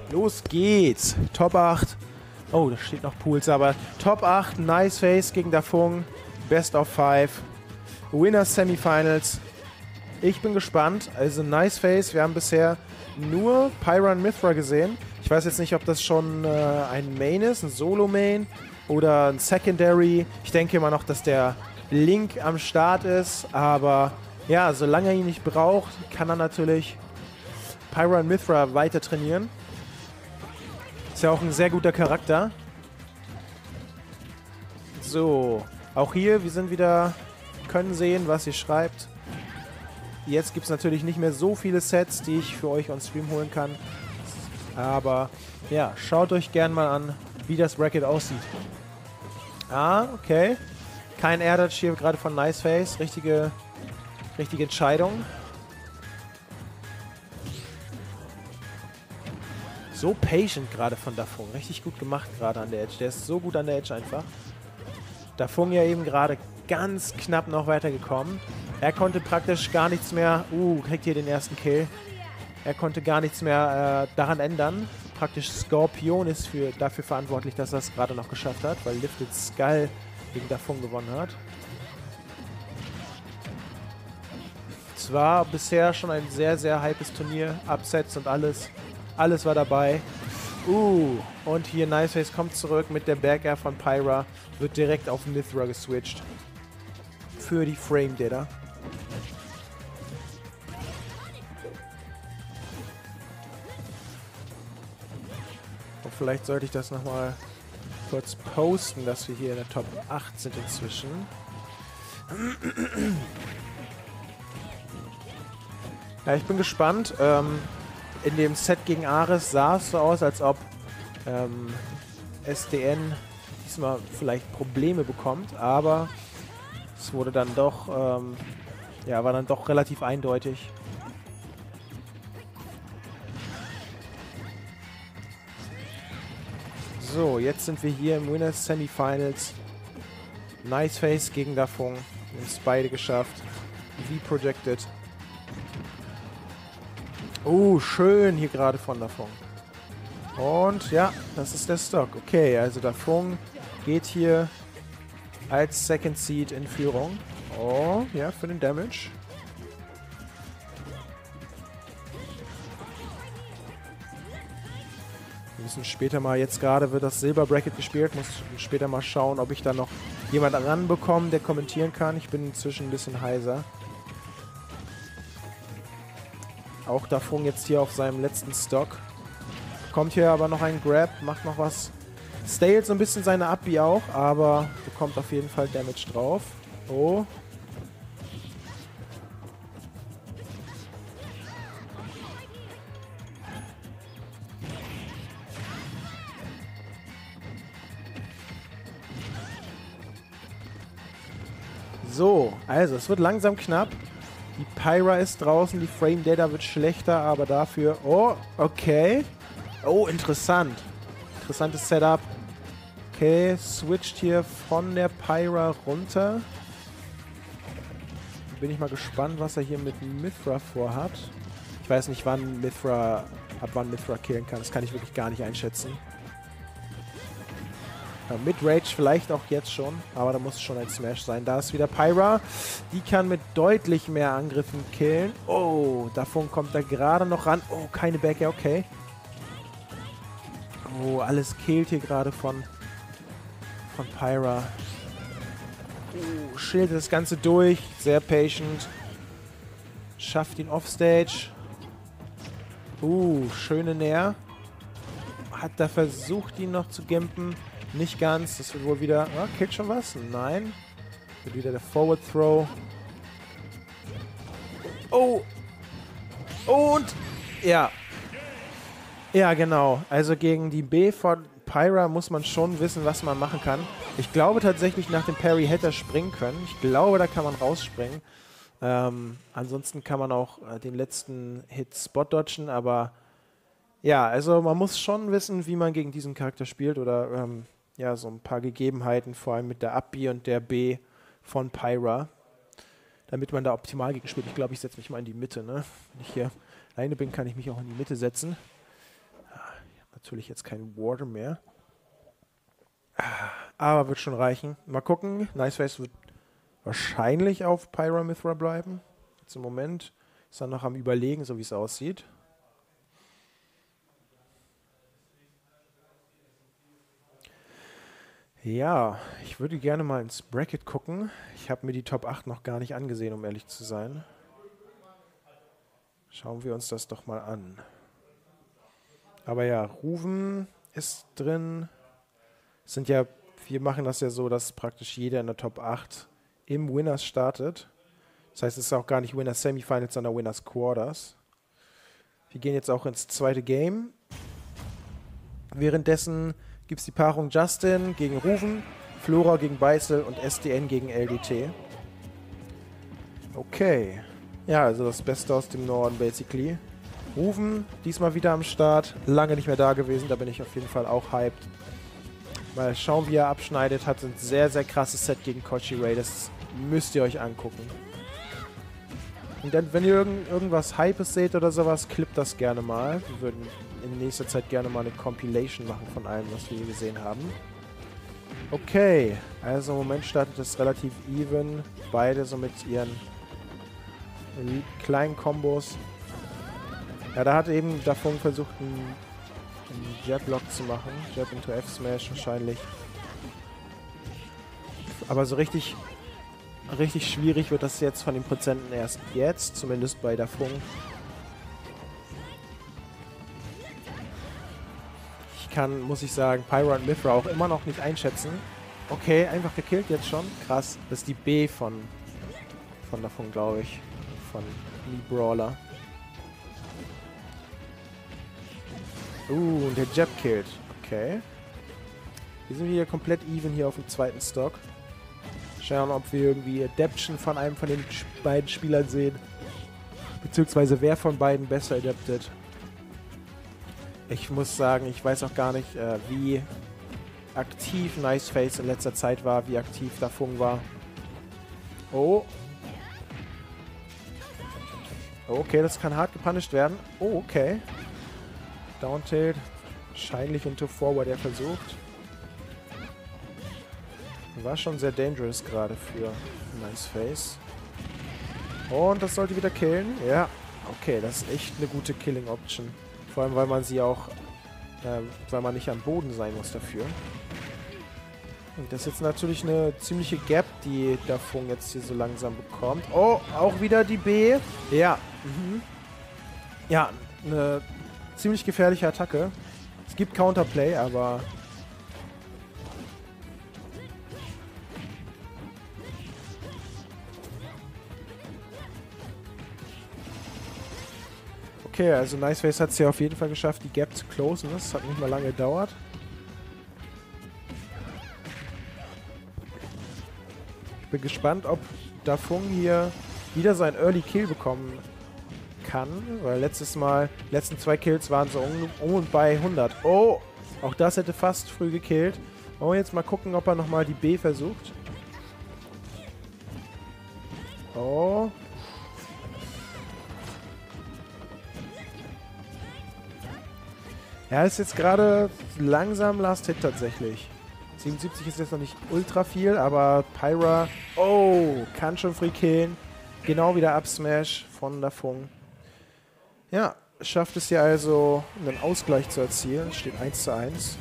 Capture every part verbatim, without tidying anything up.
Los geht's. Top acht. Oh, da steht noch Pools, aber Top acht, Nice Face gegen Dafung. Best of five. Winners Semifinals. Ich bin gespannt. Also Nice Face, wir haben bisher nur Pyra und Mythra gesehen. Ich weiß jetzt nicht, ob das schon äh, ein Main ist, ein Solo-Main oder ein Secondary. Ich denke immer noch, dass der Link am Start ist, aber ja, solange er ihn nicht braucht, kann er natürlich Pyra und Mythra weiter trainieren. Ist ja auch ein sehr guter Charakter. So, auch hier, wir sind wieder, können sehen, was ihr schreibt. Jetzt gibt es natürlich nicht mehr so viele Sets, die ich für euch on Stream holen kann. Aber ja, schaut euch gern mal an, wie das Bracket aussieht. Ah, okay. Kein Air Dodge hier gerade von Nice Face. Richtige, richtige Entscheidung. So patient gerade von Dafung. Richtig gut gemacht gerade an der Edge. Der ist so gut an der Edge einfach. Dafung ja eben gerade ganz knapp noch weitergekommen. Er konnte praktisch gar nichts mehr... Uh, kriegt hier den ersten Kill. Er konnte gar nichts mehr äh, daran ändern. Praktisch Skorpion ist für, dafür verantwortlich, dass er es gerade noch geschafft hat, weil Lifted Skull gegen Dafung gewonnen hat. Es war bisher schon ein sehr, sehr hypes Turnier. Upsets und alles. Alles war dabei. Uh, und hier Nice Face kommt zurück mit der Back Air von Pyra. Wird direkt auf Mythra geswitcht. Für die Frame Data. Und vielleicht sollte ich das nochmal kurz posten, dass wir hier in der Top acht sind inzwischen. Ja, ich bin gespannt. Ähm, in dem Set gegen Ares sah es so aus, als ob ähm, S D N diesmal vielleicht Probleme bekommt, aber es wurde dann doch, ähm, ja, war dann doch relativ eindeutig. So, jetzt sind wir hier im Winners Semifinals. Nice Face gegen Dafung. Wir haben es beide geschafft. Wie projected. Oh, schön hier gerade von Dafung. Und ja, das ist der Stock. Okay, also Dafung geht hier als Second Seed in Führung. Oh, ja, für den Damage. Wir müssen später mal, jetzt gerade wird das Silber-Bracket gespielt, muss später mal schauen, ob ich da noch jemanden ranbekomme, der kommentieren kann. Ich bin inzwischen ein bisschen heiser. Auch Dafung jetzt hier auf seinem letzten Stock. Kommt hier aber noch ein Grab, macht noch was. Stailt so ein bisschen seine Up-B auch, aber bekommt auf jeden Fall Damage drauf. Oh. So, also es wird langsam knapp. Die Pyra ist draußen, die Frame Data wird schlechter, aber dafür... Oh, okay. Oh, interessant. Interessantes Setup. Okay, switcht hier von der Pyra runter. Bin ich mal gespannt, was er hier mit Mythra vorhat. Ich weiß nicht, wann Mythra, ab wann Mythra killen kann. Das kann ich wirklich gar nicht einschätzen. Ja, Mid-Rage vielleicht auch jetzt schon, aber da muss schon ein Smash sein. Da ist wieder Pyra. Die kann mit deutlich mehr Angriffen killen. Oh, davon kommt er gerade noch ran. Oh, keine Back-Air, okay. Oh, alles killt hier gerade von, von Pyra. Oh, schildert das Ganze durch. Sehr patient. Schafft ihn offstage. Uh, schöne Nair. Hat da versucht, ihn noch zu gimpen. Nicht ganz. Das wird wohl wieder... Ah, killt schon was? Nein. Wird wieder der Forward Throw. Oh. Und... Ja. Ja, genau. Also gegen die B von Pyra muss man schon wissen, was man machen kann. Ich glaube tatsächlich, nach dem Parry hätte er springen können. Ich glaube, da kann man rausspringen. Ähm, ansonsten kann man auch äh, den letzten Hit Spot dodgen, aber ja, also man muss schon wissen, wie man gegen diesen Charakter spielt oder ähm, ja, so ein paar Gegebenheiten, vor allem mit der Up-B und der B von Pyra, damit man da optimal gegen spielt. Ich glaube, ich setze mich mal in die Mitte, ne? Wenn ich hier alleine bin, kann ich mich auch in die Mitte setzen. Natürlich jetzt kein Water mehr. Aber wird schon reichen. Mal gucken. Niceface wird wahrscheinlich auf Pyra Mythra bleiben. Jetzt im Moment ist er noch am Überlegen, so wie es aussieht. Ja, ich würde gerne mal ins Bracket gucken. Ich habe mir die Top acht noch gar nicht angesehen, um ehrlich zu sein. Schauen wir uns das doch mal an. Aber ja, Ruven ist drin. Es sind ja, wir machen das ja so, dass praktisch jeder in der Top acht im Winners startet. Das heißt, es ist auch gar nicht Winners Semifinals, sondern Winners Quarters. Wir gehen jetzt auch ins zweite Game. Währenddessen gibt es die Paarung Justin gegen Ruven, Flora gegen Beißel und S D N gegen L D T. Okay. Ja, also das Beste aus dem Norden, basically. Ruven, diesmal wieder am Start. Lange nicht mehr da gewesen, da bin ich auf jeden Fall auch hyped. Mal schauen, wie er abschneidet. Hat ein sehr, sehr krasses Set gegen Kochi Ray. Das müsst ihr euch angucken. Und dann, wenn ihr irgend, irgendwas Hypes seht oder sowas, klippt das gerne mal. Wir würden in nächster Zeit gerne mal eine Compilation machen von allem, was wir hier gesehen haben. Okay, also im Moment startet es relativ even. Beide so mit ihren kleinen Kombos. Ja, da hat eben davon versucht, einen, einen Jab-Lock zu machen. Jab into F-Smash wahrscheinlich. Aber so richtig, richtig schwierig wird das jetzt von den Prozenten erst jetzt, zumindest bei der Funk. Ich kann, muss ich sagen, Pyra und Mythra auch immer noch nicht einschätzen. Okay, einfach gekillt jetzt schon. Krass. Das ist die B von, von davon, glaube ich. Von Lee Brawler. Uh, und der Jab killt. Okay. Wir sind hier komplett even hier auf dem zweiten Stock. Schauen, ob wir irgendwie Adaption von einem von den beiden Spielern sehen. Beziehungsweise wer von beiden besser adaptet. Ich muss sagen, ich weiß auch gar nicht, äh, wie aktiv Niceface in letzter Zeit war, wie aktiv Dafung war. Oh. Okay, das kann hart gepunished werden. Oh, okay. Down tilt. Wahrscheinlich into forward er versucht. War schon sehr dangerous gerade für Niceface. Und das sollte wieder killen. Ja. Okay, das ist echt eine gute Killing-Option. Vor allem, weil man sie auch, äh, weil man nicht am Boden sein muss dafür. Und das ist jetzt natürlich eine ziemliche Gap, die Dafung jetzt hier so langsam bekommt. Oh, auch wieder die B. Ja. Mhm. Ja, eine ziemlich gefährliche Attacke. Es gibt Counterplay, aber... Okay, also Niceface hat es ja auf jeden Fall geschafft, die Gap zu closen. Das hat nicht mal lange gedauert. Ich bin gespannt, ob Dafung hier wieder seinen Early Kill bekommen kann, weil letztes Mal, die letzten zwei Kills waren so um, um und bei hundert. Oh, auch das hätte fast früh gekillt. Oh, jetzt mal gucken, ob er nochmal die B versucht. Oh. Ja, ist jetzt gerade langsam Last Hit tatsächlich. siebenundsiebzig ist jetzt noch nicht ultra viel, aber Pyra, oh, kann schon free killen. Genau wieder Up-Smash von Dafung. Ja, schafft es ja also, einen Ausgleich zu erzielen. Steht eins zu eins.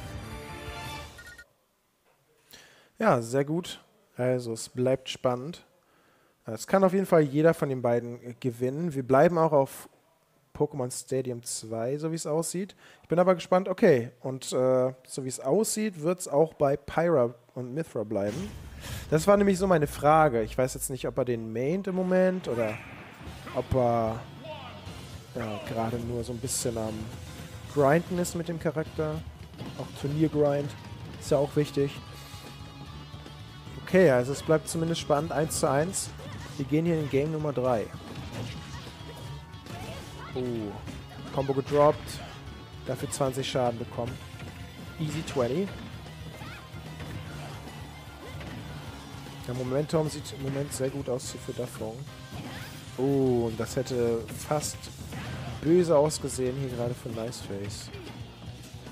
Ja, sehr gut. Also, es bleibt spannend. Es kann auf jeden Fall jeder von den beiden gewinnen. Wir bleiben auch auf Pokémon Stadium zwei, so wie es aussieht. Ich bin aber gespannt, okay. Und äh, so wie es aussieht, wird es auch bei Pyra und Mythra bleiben. Das war nämlich so meine Frage. Ich weiß jetzt nicht, ob er den maint im Moment oder ob er ja, gerade nur so ein bisschen am Grinden ist mit dem Charakter. Auch Turniergrind ist ja auch wichtig. Okay, also es bleibt zumindest spannend. eins zu eins. Wir gehen hier in Game Nummer drei. Oh, Combo gedroppt. Dafür zwanzig Schaden bekommen. Easy zwanzig. Der Momentum sieht im Moment sehr gut aus für Dafong. Oh, und das hätte fast böse ausgesehen hier gerade für Niceface.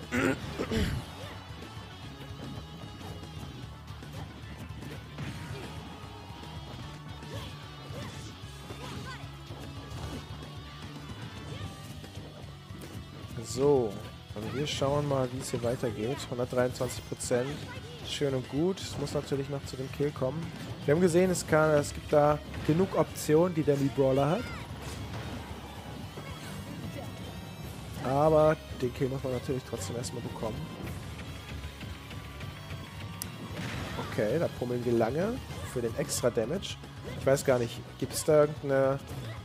So, und wir schauen mal, wie es hier weitergeht. hundertdreiundzwanzig Prozent. Schön und gut. Es muss natürlich noch zu dem Kill kommen. Wir haben gesehen, es, kann, es gibt da genug Optionen, die der Mii Brawler hat. Aber den Kill muss man natürlich trotzdem erstmal bekommen. Okay, da pummeln wir lange für den extra Damage. Ich weiß gar nicht, gibt es da irgendeine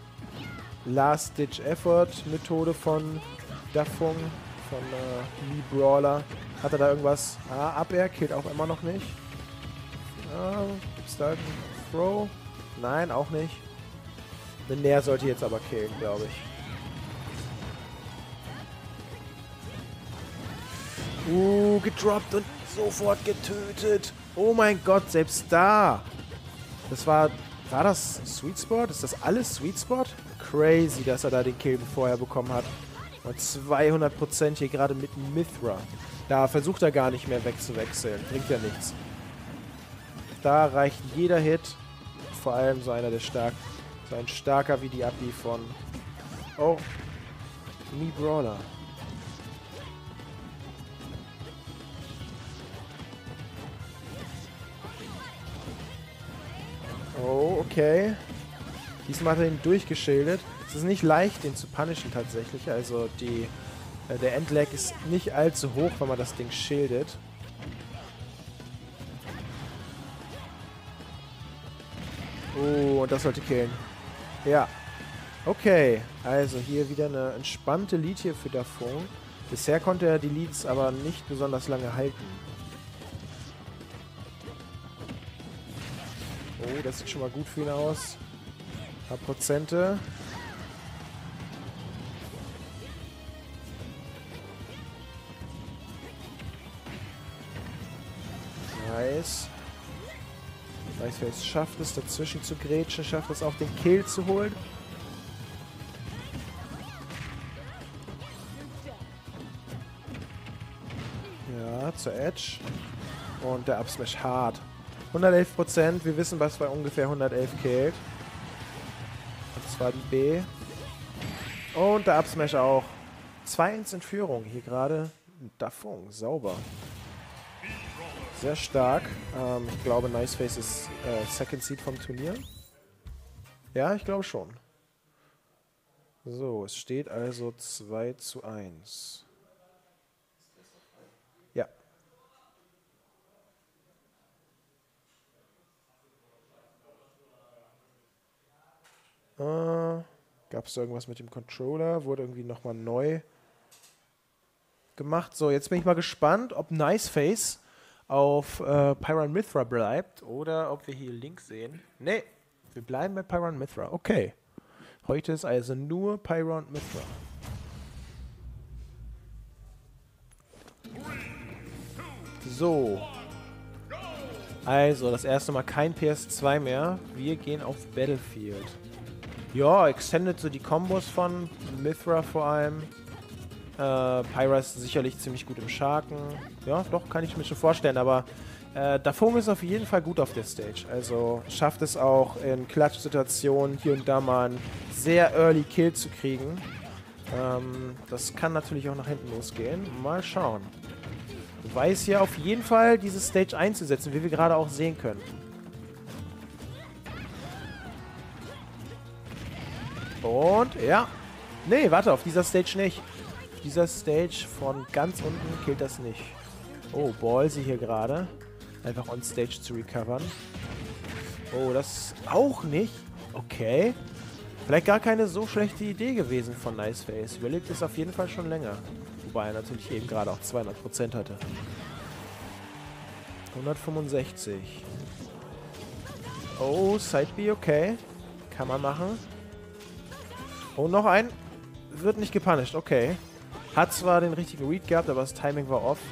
Last-Ditch-Effort-Methode von Dafung, von äh, Mii Brawler? Hat er da irgendwas? Ah, Abwehr killt auch immer noch nicht. Ah, gibt es da irgendeinen Throw? Nein, auch nicht. Den Nair sollte jetzt aber killen, glaube ich. Uh, gedroppt und sofort getötet. Oh mein Gott, selbst da. Das war... War das Sweet Spot? Ist das alles Sweet Spot? Crazy, dass er da den Kill vorher bekommen hat. Und zweihundert Prozent hier gerade mit Mythra. Da versucht er gar nicht mehr wegzuwechseln. Bringt ja nichts. Da reicht jeder Hit. Vor allem so einer, der stark... So ein starker wie die Abdi von... Oh. Mii Brawler. Oh, okay. Diesmal hat er ihn durchgeschildert. Es ist nicht leicht, den zu punishen tatsächlich. Also die, äh, der Endlag ist nicht allzu hoch, wenn man das Ding schildet. Oh, und das sollte killen. Ja. Okay. Also hier wieder eine entspannte Lead hier für Dafong. Bisher konnte er die Leads aber nicht besonders lange halten. Oh, das sieht schon mal gut für ihn aus. Ein paar Prozente. Nice. Niceface schafft es, dazwischen zu grätschen, schafft es auch, den Kill zu holen. Ja, zur Edge. Und der Upsmash hart. hundertelf Prozent. Wir wissen, was bei ungefähr hundertelf killt. Das war die B. Und der Upsmash auch. zwei eins in Führung. Hier gerade Dafong. Sauber. Sehr stark. Ähm, ich glaube, Niceface ist äh, Second Seed vom Turnier. Ja, ich glaube schon. So, es steht also zwei zu eins. Ja. Äh, Gab es irgendwas mit dem Controller? Wurde irgendwie nochmal neu gemacht. So, jetzt bin ich mal gespannt, ob Niceface auf äh, Pyron Mythra bleibt oder ob wir hier links sehen. Nee, wir bleiben bei Pyron Mythra. Okay. Heute ist also nur Pyron Mythra. So. Also, das erste Mal kein P S zwei mehr. Wir gehen auf Battlefield. Ja, extended so die Kombos von Mythra vor allem. Äh, Pyra ist sicherlich ziemlich gut im Sharken. Ja, doch, kann ich mir schon vorstellen, aber äh, Dafong ist auf jeden Fall gut auf der Stage. Also schafft es auch in Klatsch-Situationen hier und da mal einen sehr early Kill zu kriegen. Ähm, das kann natürlich auch nach hinten losgehen. Mal schauen. Weiß hier auf jeden Fall diese Stage einzusetzen, wie wir gerade auch sehen können. Und, ja. Nee, warte, auf dieser Stage nicht. Auf dieser Stage von ganz unten killt das nicht. Oh, Ballsy hier gerade. Einfach on Stage zu recovern. Oh, das auch nicht. Okay. Vielleicht gar keine so schlechte Idee gewesen von Niceface. Überlebt es auf jeden Fall schon länger. Wobei er natürlich eben gerade auch zweihundert Prozent hatte. hundertfünfundsechzig. Oh, Side B, okay. Kann man machen. Oh, noch ein. Wird nicht gepunished, okay. Hat zwar den richtigen Read gehabt, aber das Timing war off.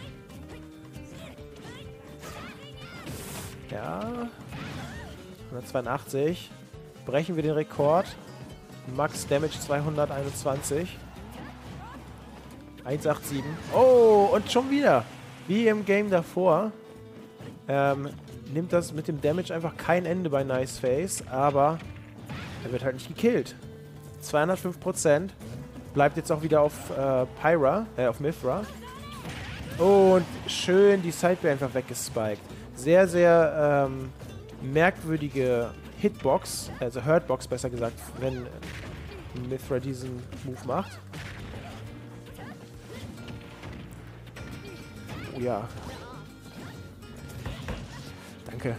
Ja. hundertzweiundachtzig. Brechen wir den Rekord. Max Damage zweihunderteinundzwanzig. eins acht sieben. Oh, und schon wieder. Wie im Game davor. Ähm, nimmt das mit dem Damage einfach kein Ende bei Nice Face, aber er wird halt nicht gekillt. zweihundertfünf Prozent. Bleibt jetzt auch wieder auf äh, Pyra, äh, auf Mythra. Und schön die Sidebear einfach weggespiked. Sehr, sehr ähm, merkwürdige Hitbox, also Hurtbox besser gesagt, wenn Mythra diesen Move macht. Oh ja. Danke.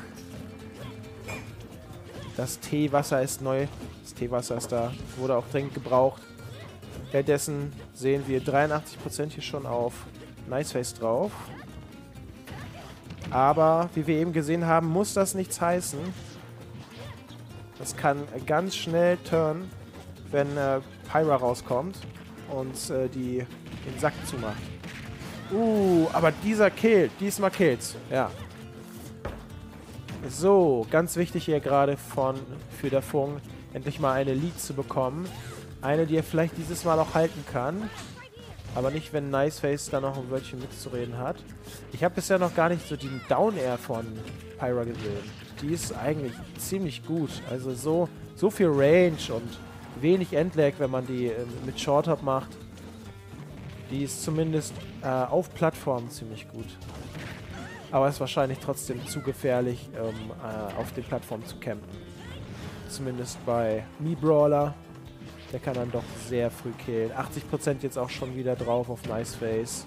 Das Teewasser ist neu. Das Teewasser ist da. Wurde auch dringend gebraucht. Währenddessen sehen wir dreiundachtzig Prozent hier schon auf Nice Face drauf. Aber, wie wir eben gesehen haben, muss das nichts heißen. Das kann ganz schnell turnen, wenn äh, Pyra rauskommt und äh, die den Sack zumacht. Uh, aber dieser killt. Diesmal killt's. Ja. So, ganz wichtig hier gerade von für der Fung, endlich mal eine Lead zu bekommen. Eine, die er vielleicht dieses Mal auch halten kann. Aber nicht, wenn Nice Face da noch ein Wörtchen mitzureden hat. Ich habe bisher noch gar nicht so den Down Air von Pyra gesehen. Die ist eigentlich ziemlich gut. Also so, so viel Range und wenig Endlag, wenn man die äh, mit Short Hop macht. Die ist zumindest äh, auf Plattformen ziemlich gut. Aber ist wahrscheinlich trotzdem zu gefährlich, um äh, auf den Plattformen zu campen. Zumindest bei Mii Brawler. Der kann dann doch sehr früh killen. achtzig Prozent jetzt auch schon wieder drauf auf Nice Face.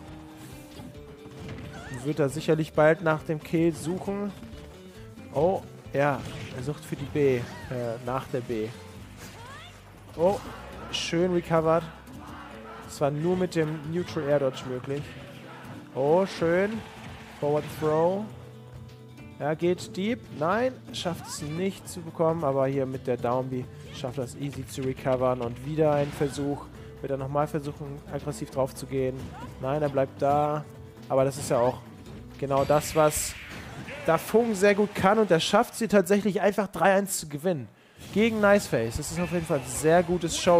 Wird er sicherlich bald nach dem Kill suchen. Oh, ja. Er sucht für die B. Äh, nach der B. Oh, schön recovered. Das war nur mit dem Neutral Air Dodge möglich. Oh, schön. Forward Throw. Ja, geht deep. Nein, schafft es nicht zu bekommen. Aber hier mit der Down B schafft das easy zu recovern. Und wieder ein Versuch. Wird er nochmal versuchen, aggressiv drauf zu gehen. Nein, er bleibt da. Aber das ist ja auch genau das, was Da Fung sehr gut kann. Und er schafft sie tatsächlich einfach drei eins zu gewinnen. Gegen Nice Face. Das ist auf jeden Fall ein sehr gutes Show.